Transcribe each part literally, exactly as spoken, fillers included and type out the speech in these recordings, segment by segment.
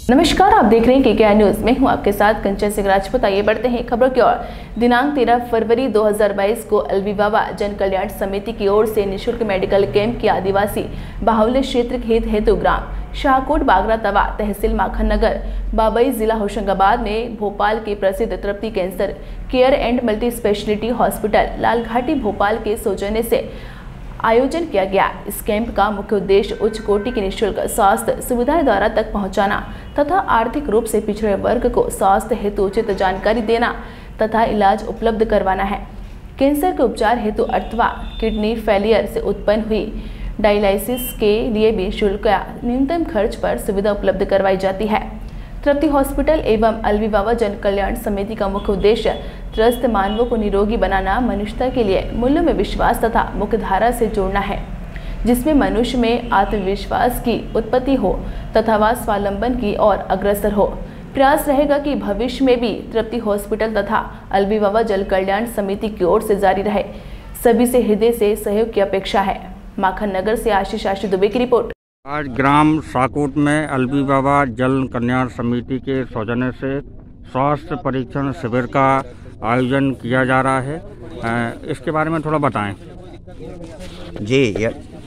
नमस्कार, आप देख रहे हैं के के आर न्यूज में हूं आपके साथ कंचन सिंह राजपूत। आइए बढ़ते हैं खबरों की ओर। दिनांक तेरह फरवरी दो हज़ार बाईस को अलविबाबा जन कल्याण समिति की ओर से निःशुल्क मेडिकल कैंप की आदिवासी बाहुल्य क्षेत्र हित हेतु ग्राम शाहकोट बागरा तवा तहसील माखन नगर बाबई जिला होशंगाबाद में भोपाल के प्रसिद्ध Tripti cancer care and multi speciality hospital Lalghati Bhopal के सौजन्य से आयोजन किया गया। इस कैंप का मुख्य उद्देश्य उच्च कोटि की निःशुल्क स्वास्थ्य सुविधाएं द्वारा तक पहुंचाना तथा आर्थिक रूप से पिछड़े वर्ग को स्वास्थ्य हेतु उचित जानकारी देना तथा इलाज उपलब्ध करवाना है। कैंसर के उपचार हेतु अथवा किडनी फेलियर से उत्पन्न हुई डायलिसिस के लिए भी शुल्क या न्यूनतम खर्च पर सुविधा उपलब्ध करवाई जाती है। तृप्ति हॉस्पिटल एवं अलविबाबा जन कल्याण समिति का मुख्य उद्देश्य त्रस्त मानवों को निरोगी बनाना, मनुष्यता के लिए मूल्यों में विश्वास तथा मुख्यधारा से जोड़ना है, जिसमें मनुष्य में आत्मविश्वास की उत्पत्ति हो तथा वह स्वावलंबन की ओर अग्रसर हो। प्रयास रहेगा कि भविष्य में भी तृप्ति हॉस्पिटल तथा अलविबाबा जन कल्याण समिति की ओर से जारी रहे। सभी से हृदय से सहयोग की अपेक्षा है। माखन नगर से आशीष आशीष दुबे की रिपोर्ट। आज ग्राम शाहकोट में अलविबाबा जल कल्याण समिति के सौजन्य से स्वास्थ्य परीक्षण शिविर का आयोजन किया जा रहा है। इसके बारे में थोड़ा बताएं। जी,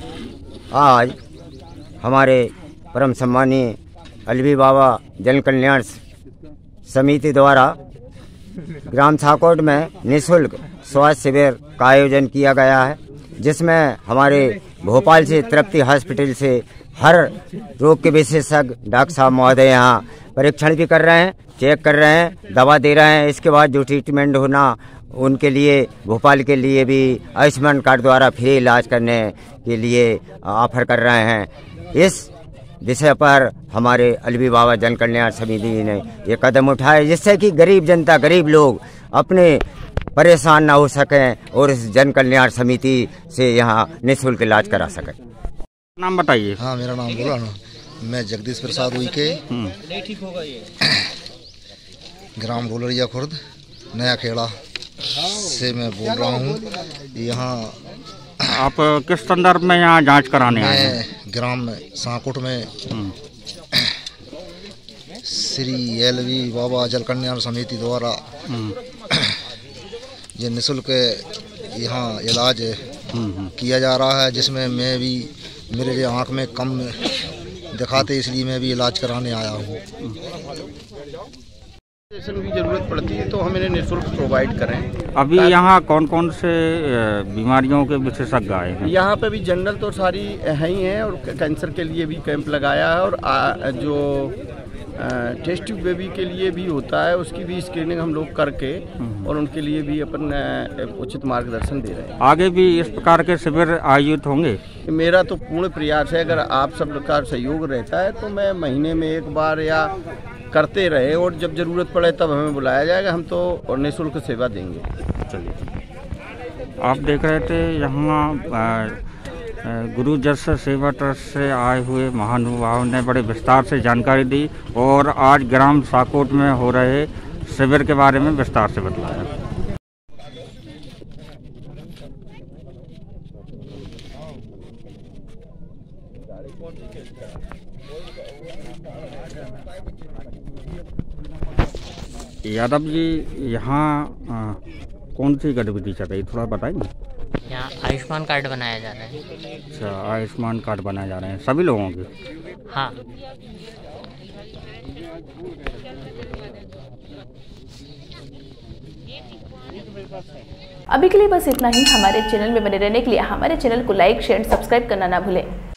आज हमारे परम सम्मानीय अलविबाबा जन कल्याण समिति द्वारा ग्राम शाहकोट में निःशुल्क स्वास्थ्य शिविर का आयोजन किया गया है, जिसमें हमारे भोपाल से तृप्ति हॉस्पिटल से हर रोग के विशेषज्ञ डॉक्टर साहब महोदय यहाँ परीक्षण भी कर रहे हैं, चेक कर रहे हैं, दवा दे रहे हैं। इसके बाद जो ट्रीटमेंट होना उनके लिए भोपाल के लिए भी आयुष्मान कार्ड द्वारा फ्री इलाज करने के लिए ऑफर कर रहे हैं। इस विषय पर हमारे अलविबाबा जन कल्याण समिति ने ये कदम उठाए, जिससे कि गरीब जनता, गरीब लोग अपने परेशान ना हो सकें और इस जन कल्याण समिति से यहाँ निःशुल्क इलाज करा सकें। नाम बताइए। हाँ, मेरा नाम बोला ना, मैं जगदीश प्रसाद उइके, ग्राम बोलरिया खुर्द नया खेड़ा से मैं बोल रहा हूँ। यहाँ आप किस संदर्भ में यहाँ जांच कराने आए हैं? ग्राम शाहकोट में श्री अलविबाबा जल कल्याण समिति द्वारा ये निःशुल्क यहाँ इलाज किया जा रहा है, जिसमें मैं भी, मेरे लिए आँख में कम दिखाते, इसलिए मैं भी इलाज कराने आया हूँ। की जरूरत पड़ती है तो हम इन्हें निःशुल्क प्रोवाइड करें। अभी यहाँ कौन कौन से बीमारियों के विशेषज्ञ आए हैं? यहाँ पे भी जनरल तो सारी है ही हैं और कैंसर के लिए भी कैंप लगाया है, और आ, जो टेस्ट ट्यूब बेबी के लिए भी होता है उसकी भी स्क्रीनिंग हम लोग करके और उनके लिए भी अपन उचित मार्गदर्शन दे रहे हैं। आगे भी इस प्रकार के शिविर आयोजित होंगे? मेरा तो पूर्ण प्रयास है, अगर आप सब का सहयोग रहता है तो मैं महीने में एक बार या करते रहे, और जब जरूरत पड़े तब हमें बुलाया जाएगा, हम तो और निःशुल्क सेवा देंगे। चलिए, आप देख रहे थे यहाँ गुरु जस सेवा ट्रस्ट से आए हुए महानुभावों ने बड़े विस्तार से जानकारी दी और आज ग्राम शाहकोट में हो रहे शिविर के बारे में विस्तार से बतलाया। यादव जी, यहाँ कौन सी गतिविधि चल रही, थोड़ा बताएंगे? यहाँ आयुष्मान कार्ड बनाया जा रहा है। अच्छा, आयुष्मान कार्ड बनाए जा रहे हैं सभी लोगों के? हाँ। अभी के लिए बस इतना ही। हमारे चैनल में बने रहने के लिए हमारे चैनल को लाइक, शेयर, सब्सक्राइब करना ना भूलें।